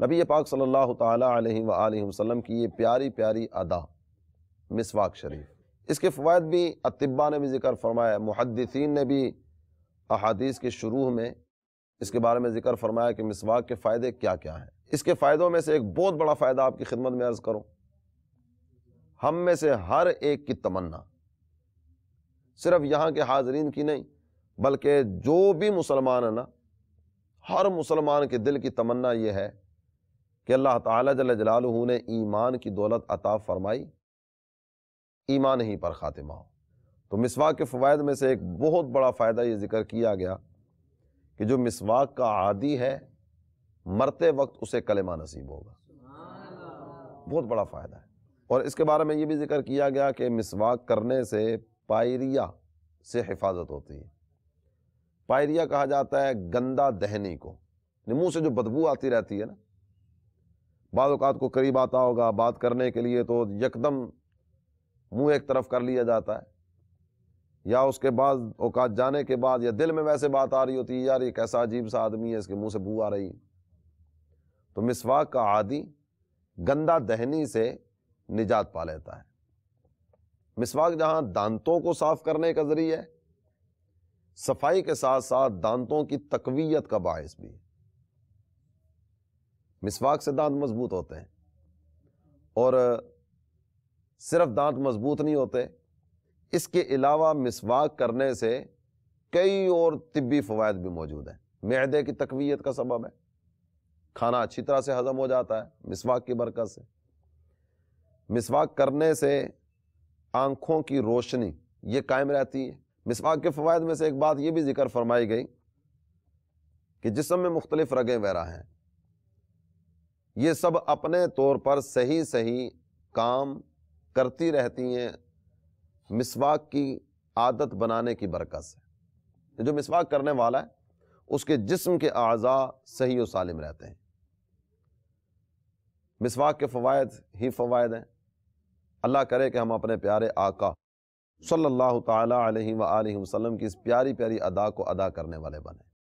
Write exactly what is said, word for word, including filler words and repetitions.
نبی پاک صلی اللہ تعالیٰ علیہ وآلہ وسلم کی یہ پیاری پیاری ادا مسواک شریف، اس کے فوائد بھی اطباء نے بھی ذکر فرمایا، محدثین نے بھی احادیث کے شروع میں اس کے بارے میں ذکر فرمایا کہ مسواک کے فائدے کیا کیا ہیں۔ اس کے فائدوں میں سے ایک بہت بڑا فائدہ آپ کی خدمت میں عرض کروں، ہم میں سے ہر ایک کی تمنا، صرف یہاں کے حاضرین کی نہیں بلکہ جو بھی مسلمان ہے نا، ہر مسلمان کے دل کی تمنا یہ ہے کہ اللہ تعالیٰ جل جلالہ نے ایمان کی دولت عطا فرمائی، ایمان ہی پر خاتمہ ہو۔ تو مسواک کے فوائد میں سے ایک بہت بڑا فائدہ یہ ذکر کیا گیا کہ جو مسواک کا عادی ہے مرتے وقت اسے کلمہ نصیب ہوگا، بہت بڑا فائدہ ہے۔ اور اس کے بارے میں یہ بھی ذکر کیا گیا کہ مسواک کرنے سے پائریا سے حفاظت ہوتی ہے۔ پائریا کہا جاتا ہے گندہ دہنی کو، منہ سے جو بدبو آتی رہتی ہے نا، بعض اوقات کو قریب آتا ہوگا بات کرنے کے لیے تو یکدم منہ ایک طرف کر لیا جاتا ہے، یا اس کے بعد اوقات جانے کے بعد یا دل میں ویسے بات آ رہی ہوتی ہے یار یہ کیسا عجیب سا آدمی ہے، اس کے منہ سے بو آ رہی ہے۔ تو مسواک کا عادی گندہ دہنی سے نجات پا لیتا ہے۔ مسواک جہاں دانتوں کو صاف کرنے کا ذریعہ ہے، صفائی کے ساتھ ساتھ دانتوں کی تقویت کا باعث بھی ہے۔ مسواک سے دانت مضبوط ہوتے ہیں، اور صرف دانت مضبوط نہیں ہوتے، اس کے علاوہ مسواک کرنے سے کئی اور طبی فوائد بھی موجود ہیں۔ معدے کی تقویت کا سبب ہے، کھانا اچھی طرح سے ہضم ہو جاتا ہے مسواک کی برکت سے۔ مسواک کرنے سے آنکھوں کی روشنی یہ قائم رہتی ہے۔ مسواک کے فوائد میں سے ایک بات یہ بھی ذکر فرمائی گئی کہ جسم میں مختلف رگیں وغیرہ ہیں، یہ سب اپنے طور پر صحیح صحیح کام کرتی رہتی ہیں مسواک کی عادت بنانے کی برکت سے۔ جو مسواک کرنے والا ہے اس کے جسم کے اعضاء صحیح و سالم رہتے ہیں۔ مسواک کے فوائد ہی فوائد ہیں۔ اللہ کرے کہ ہم اپنے پیارے آقا صلی اللہ تعالیٰ علیہ وآلہ وسلم کی اس پیاری پیاری ادا کو ادا کرنے والے بنیں۔